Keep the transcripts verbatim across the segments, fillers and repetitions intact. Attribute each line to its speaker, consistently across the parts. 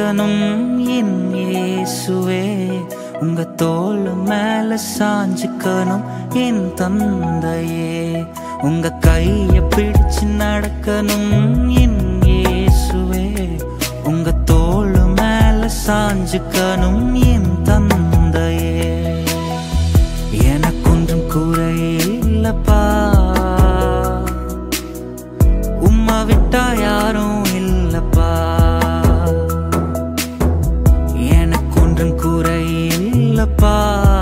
Speaker 1: நடக்கணும் என் இயேசுவே. உங்க தோள் மேல சாஞ்சுக்கணும் என் தந்தையே. உங்க கைய பிடிச்சு நடக்கணும் என் இயேசுவே. உங்க தோள் மேல சாஞ்சுக்கணும் என் தந்தையே. எனக்கொன்றும் குறை இல்லப்பா, உம்மா விட்டா யாரும் இல்லப்பா. எனக்கொன்றும் குறை இல்லப்பா,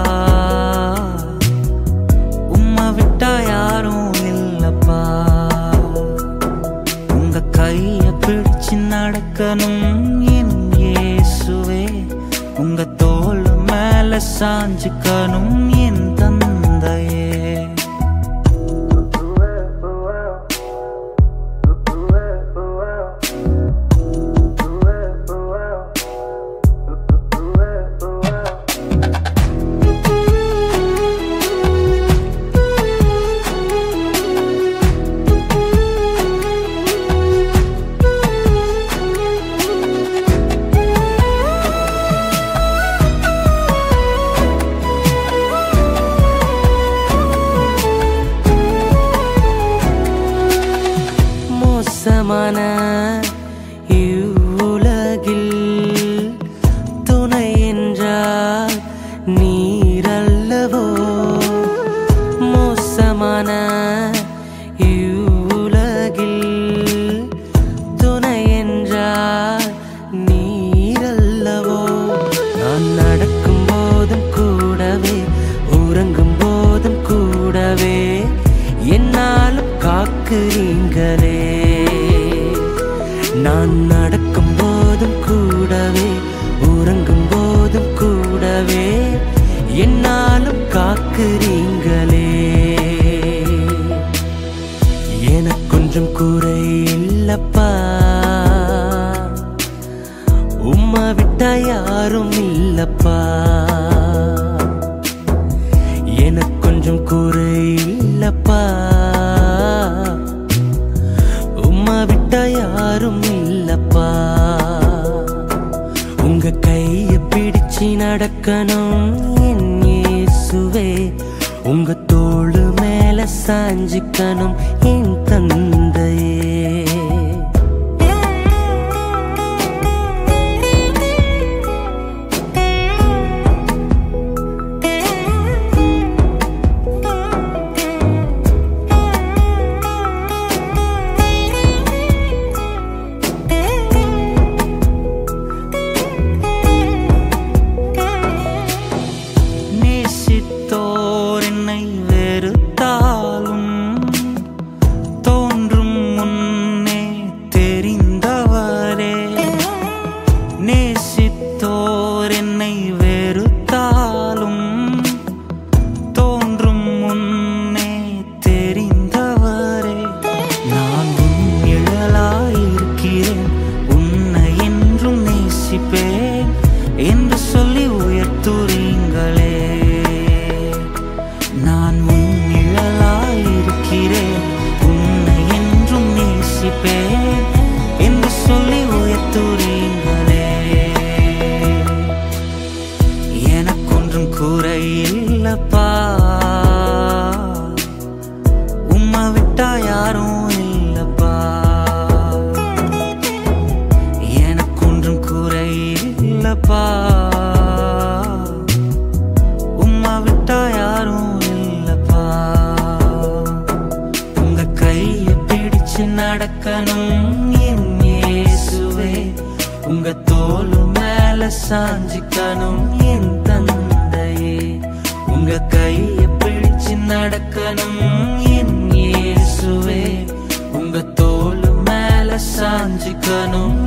Speaker 1: உம்மா விட்டா யாரும் இல்லப்பா. உங்க கைய பிடிச்சு நடக்கணும் என் இயேசுவே. உங்க தோள் மேல சாஞ்சுக்கணும் என் தந்தையே.
Speaker 2: மோசமான இவ்வுலகில் துணை என்றால் நீரல்லவோ. மோசமான இவ்வுலகில் துணை என்றால் நீரல்லவோ. நான் நடக்கும் போதும் கூடவே, உறங்கும் போதும் கூடவே, என்னாலும் காக்குறீங்களே. நான் நடக்கும் போதும் கூடவே, உறங்கும் போதும் கூடவே, என்னாலும் காக்குறீங்களே. எனக்கொன்றும் குறை இல்லப்பா, உம்மா விட்டா யாரும் இல்லப்பா. எனக்கொன்றும் குறை இல்லப்பா, உம்மா விட்டா யாரும் இல்லப்பா. உங்க கைய பிடிச்சு நடக்கணும் என் இயேசுவே. உங்க தோள் மேல சாஞ்சிக்கணும் என் தந்தையே.
Speaker 1: நேசித்தோர் என்னை வெறுத்தாலும் தோன்றும் முன்னே தெரிந்தவரே. நேசித்தோர் என்னை வெறுத்தாலும் தோன்றும் முன்னே தெரிந்தவரே. நான் உன் நிழலாயிருக்கிறேன், உன்னை என்றும் நேசிப்பேன் என்று சொல்லி உயர்த்துறீங்களே. நான் உன் நிழலாயிருக்கிறேன், உன்னை என்றும் நேசிப்பேன் என்று சொல்லி உயர்த்துறீங்களே. எனக்கொன்றும் குறை இல்லப்பா, உம்மா விட்டா யாரும் இல்லப்பா. எனக்கொன்றும் குறை இல்லப்பா, உம்மா விட்டா யாரும் இல்லப்பா. உங்க கைய பிடிச்சு நடக்கணும் என் இயேசுவே. உங்க தோள் மேல சாஞ்சிக்கணும் என் தந்தையே. உங்க கைய பிடிச்சு நடக்கணும் என் இயேசுவே. உங்க தோள் மேல சாஞ்சிக்கணும்